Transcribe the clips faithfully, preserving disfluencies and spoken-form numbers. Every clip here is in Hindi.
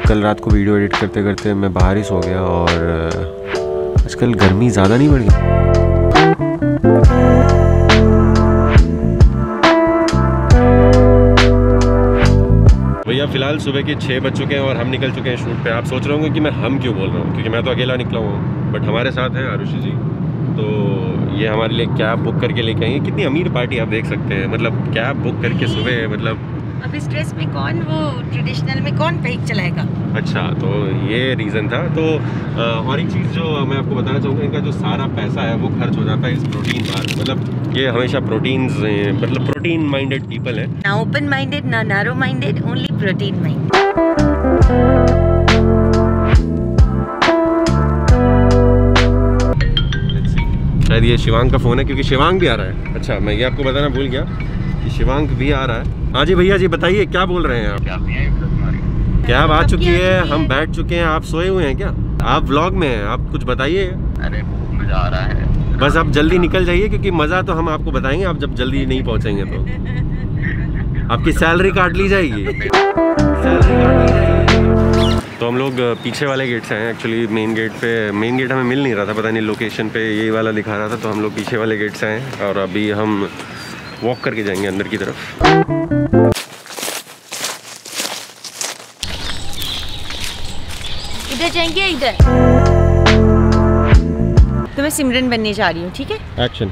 कल रात को वीडियो एडिट करते करते मैं बाहर ही सो गया और आजकल गर्मी ज़्यादा नहीं बढ़ गई। भैया फ़िलहाल सुबह के छः बज चुके हैं और हम निकल चुके हैं शूट पे। आप सोच रहे होंगे कि मैं हम क्यों बोल रहा हूँ, क्योंकि मैं तो अकेला निकला हूँ, बट हमारे साथ हैं आरुषि जी। तो ये हमारे लिए कैब बुक करके लेके आई है। कितनी अमीर पार्टी आप देख सकते हैं, मतलब कैब बुक करके सुबह, मतलब अब इस ड्रेस में कौन वो ट्रेडिशनल में कौन बाइक चलाएगा। अच्छा, तो ये रीज़न था। तो और एक चीज़ जो मैं आपको बताना चाहूँगा, इनका जो सारा पैसा है वो खर्च हो जाता है इस प्रोटीन बार। मतलब ये हमेशा प्रोटीन्स, मतलब प्रोटीन माइंडेड पीपल है, ना ओपन माइंडेड ना narrow minded, only protein mind. शायद ये शिवांग का फ़ोन है, क्योंकि शिवांग भी आ रहा है। अच्छा, मैं ये आपको बताना भूल गया कि शिवांग भी आ रहा है। हाँ जी भैया जी, बताइए क्या बोल रहे हैं आप? कैब आ चुकी है, हम बैठ चुके हैं, आप सोए हुए हैं क्या? आप व्लॉग में हैं, आप कुछ बताइए। अरे मजा आ रहा है, बस आप जल्दी निकल जाइए, क्योंकि मज़ा तो हम आपको बताएंगे, आप जब जल्दी नहीं पहुँचेंगे तो आपकी सैलरी काट ली जाएगी। सैलरी काट ली जाएगी। तो हम लोग पीछे वाले गेट से हैं। एक्चुअली मेन गेट पे, मेन गेट हमें मिल नहीं रहा था, पता नहीं लोकेशन पे ये वाला दिखा रहा था, तो हम लोग पीछे वाले गेट से हैं और अभी हम वॉक करके जाएंगे अंदर की तरफ। इधर जाएंगे, इधर। तो मैं सिमरन बनने जा रही हूँ, ठीक है? एक्शन।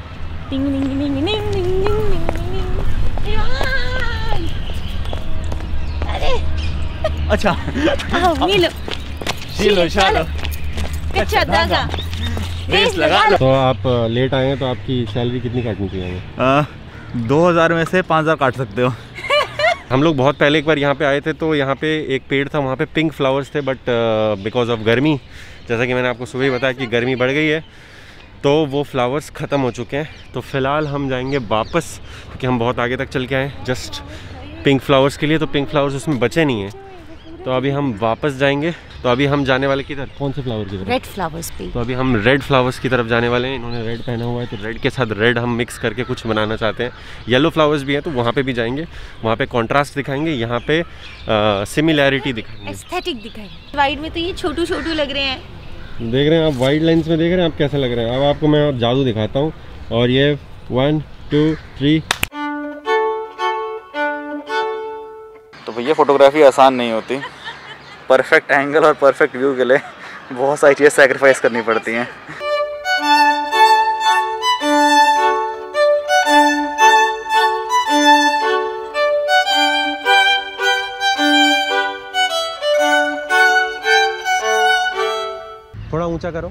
अरे अच्छा मिलो चलो चलो कच्चा धागा रेस लगा लो। तो आप लेट आए हैं, तो आपकी सैलरी कितनी काटनी चाहिए? दो हज़ार में से पाँच हज़ार काट सकते हो। हम लोग बहुत पहले एक बार यहाँ पे आए थे, तो यहाँ पे एक पेड़ था, वहाँ पे पिंक फ्लावर्स थे, बट बिकॉज ऑफ गर्मी, जैसा कि मैंने आपको सुबह ही बताया कि गर्मी बढ़ गई है, तो वो फ्लावर्स ख़त्म हो चुके हैं। तो फ़िलहाल हम जाएंगे वापस, क्योंकि हम बहुत आगे तक चल के आए जस्ट पिंक फ्लावर्स के लिए, तो पिंक फ्लावर्स उसमें बचे नहीं हैं, तो अभी हम वापस जाएंगे। तो अभी हम जाने वाले किधर, कौन से फ्लावर की तरफ? रेड फ्लावर्स पे। तो अभी हम रेड फ्लावर्स की तरफ जाने वाले हैं। इन्होंने रेड पहना हुआ है, तो रेड के साथ रेड हम मिक्स करके कुछ बनाना चाहते हैं। येलो फ्लावर्स भी हैं, तो वहाँ पे भी जाएंगे, वहाँ पे कॉन्ट्रास्ट दिखाएंगे, यहाँ पे सिमिलैरिटी दिखाएंगे, एस्थेटिक दिखाएंगे। वाइड में तो ये छोटू छोटू लग रहे हैं। देख रहे हैं आप, वाइड लाइन्स में देख रहे हैं आप कैसे लग रहे हैं। अब आपको मैं जादू दिखाता हूँ, और ये वन टू थ्री। तो भैया फोटोग्राफी आसान नहीं होती, परफेक्ट एंगल और परफेक्ट व्यू के लिए बहुत सारी चीज़ें सैक्रिफाइस करनी पड़ती हैं। थोड़ा ऊंचा करो,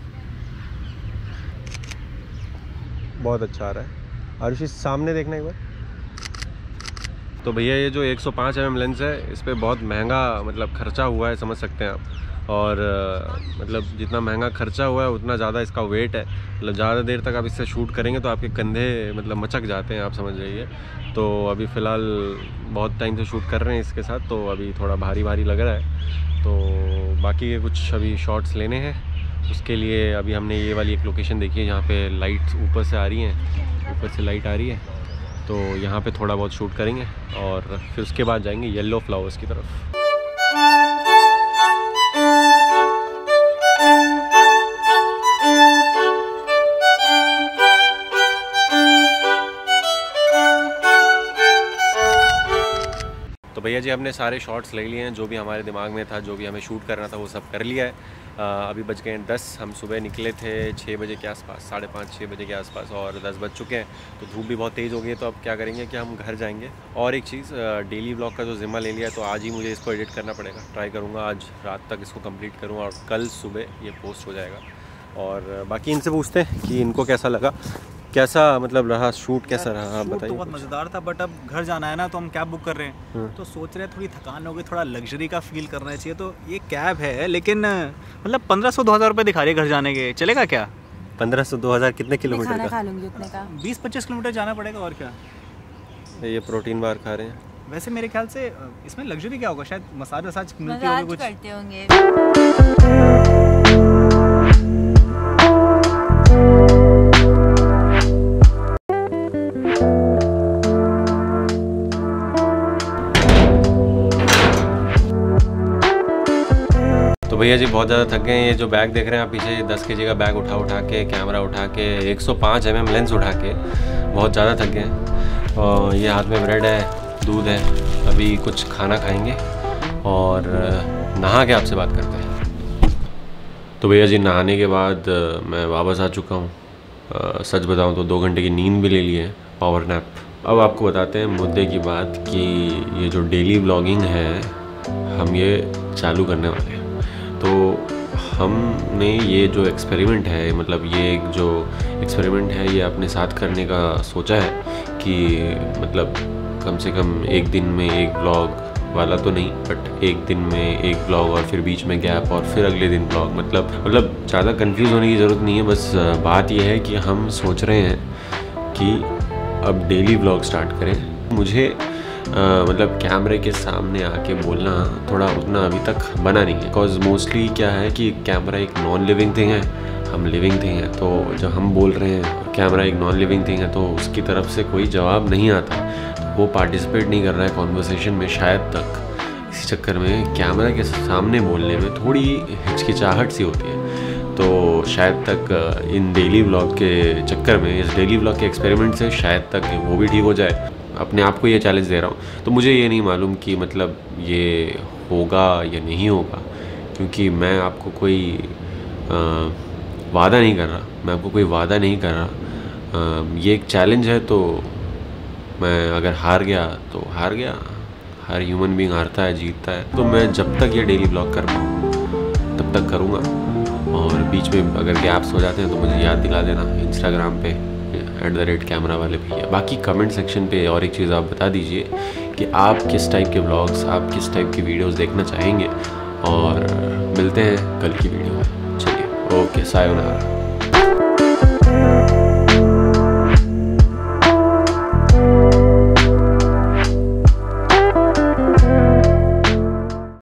बहुत अच्छा आ रहा है। आरुषि सामने देखना एक बार। तो भैया ये जो एक सौ पाँच एम एम लेंस है, इस पर बहुत महंगा मतलब खर्चा हुआ है, समझ सकते हैं आप। और मतलब जितना महंगा खर्चा हुआ है उतना ज़्यादा इसका वेट है। मतलब ज़्यादा देर तक आप इससे शूट करेंगे तो आपके कंधे मतलब मचक जाते हैं, आप समझ जाइए। तो अभी फ़िलहाल बहुत टाइम से शूट कर रहे हैं इसके साथ, तो अभी थोड़ा भारी भारी लग रहा है। तो बाकी के कुछ अभी शॉट्स लेने हैं, उसके लिए अभी हमने ये वाली एक लोकेशन देखी है जहाँ पे लाइट्स ऊपर से आ रही हैं, ऊपर से लाइट आ रही है, तो यहाँ पे थोड़ा बहुत शूट करेंगे और फिर उसके बाद जाएंगे येलो फ्लावर्स की तरफ। तो भैया जी हमने सारे शॉट्स ले लिए हैं, जो भी हमारे दिमाग में था, जो भी हमें शूट करना था वो सब कर लिया है। आ, अभी बज गए हैं दस। हम सुबह निकले थे छः बजे के आसपास, साढ़े पाँच छः बजे के आसपास, और दस बज चुके हैं। तो धूप भी बहुत तेज़ हो गई है, तो अब क्या करेंगे कि हम घर जाएंगे। और एक चीज़, डेली व्लॉग का जो ज़िम्मा ले लिया, तो आज ही मुझे इसको एडिट करना पड़ेगा। ट्राई करूँगा आज रात तक इसको कंप्लीट करूँ और कल सुबह ये पोस्ट हो जाएगा। और बाकी इनसे पूछते हैं कि इनको कैसा लगा, कैसा मतलब रहा शूट, कैसा रहा आप बताइए। तो बहुत मज़ेदार था, बट अब घर जाना है ना, तो हम कैब बुक कर रहे हैं, तो सोच रहे हैं थोड़ी थकान हो गई, थोड़ा लग्जरी का फील करना चाहिए। तो ये कैब है, लेकिन मतलब पंद्रह सौ दो हज़ार रुपये दिखा रही है घर जाने के, चलेगा क्या? पंद्रह सौ दो हज़ार कितने किलोमीटर का? खा लूंगी उतने का। बीस पच्चीस किलोमीटर जाना पड़ेगा, और क्या। ये प्रोटीन बार खा रहे हैं। वैसे मेरे ख्याल से इसमें लग्जरी क्या होगा, शायद मसाज वसाज मिलती होगी, कुछ करते होंगे। भैया जी बहुत ज़्यादा थक गए हैं। ये जो बैग देख रहे हैं आप पीछे, दस के जी का बैग उठा उठा के, कैमरा उठा के, एक सौ पाँच एम एम लेंस उठा के बहुत ज़्यादा थक गए हैं। और ये हाथ में ब्रेड है, दूध है, अभी कुछ खाना खाएंगे और नहा के आपसे बात करते हैं। तो भैया जी नहाने के बाद मैं वापस आ चुका हूँ। सच बताऊँ तो दो घंटे की नींद भी ले ली है, पावर नैप। अब आपको बताते हैं मुद्दे की बात कि ये जो डेली व्लॉगिंग है हम ये चालू करने वाले हैं। तो हमने ये जो एक्सपेरिमेंट है, मतलब ये एक जो एक्सपेरिमेंट है ये अपने साथ करने का सोचा है कि मतलब कम से कम एक दिन में एक व्लॉग वाला तो नहीं, बट एक दिन में एक व्लॉग और फिर बीच में गैप और फिर अगले दिन व्लॉग। मतलब मतलब ज़्यादा कंफ्यूज होने की ज़रूरत नहीं है। बस बात यह है कि हम सोच रहे हैं कि अब डेली व्लॉग स्टार्ट करें। मुझे आ, मतलब कैमरे के सामने आके बोलना थोड़ा उतना अभी तक बना नहीं है, बिकॉज मोस्टली क्या है कि कैमरा एक नॉन लिविंग थिंग है, हम लिविंग थिंग है। तो जब हम बोल रहे हैं कैमरा एक नॉन लिविंग थिंग है तो उसकी तरफ से कोई जवाब नहीं आता, तो वो पार्टिसिपेट नहीं कर रहा है कॉन्वर्सेशन में शायद तक। इसी चक्कर में कैमरा के सामने बोलने में थोड़ी हिचकिचाहट सी होती है। तो शायद तक इन डेली व्लॉग के चक्कर में, इस डेली व्लॉग के एक्सपेरिमेंट से शायद तक वो भी ठीक हो जाए। अपने आप को ये चैलेंज दे रहा हूँ। तो मुझे ये नहीं मालूम कि मतलब ये होगा या नहीं होगा, क्योंकि मैं आपको कोई आ, वादा नहीं कर रहा, मैं आपको कोई वादा नहीं कर रहा। आ, ये एक चैलेंज है, तो मैं अगर हार गया तो हार गया। हर ह्यूमन बीइंग हारता है, जीतता है। तो मैं जब तक ये डेली व्लॉग कर पाऊँ तब तक करूँगा, और बीच में अगर गैप्स हो जाते हैं तो मुझे याद दिला देना इंस्टाग्राम पे एट द रेट कैमरा वाले भैया। बाकी कमेंट सेक्शन पे और एक चीज़ आप बता दीजिए कि आप किस टाइप के व्लॉग्स, आप किस टाइप की वीडियोस देखना चाहेंगे। और मिलते हैं कल की वीडियो में। चलिए, ओके, सायोनारा।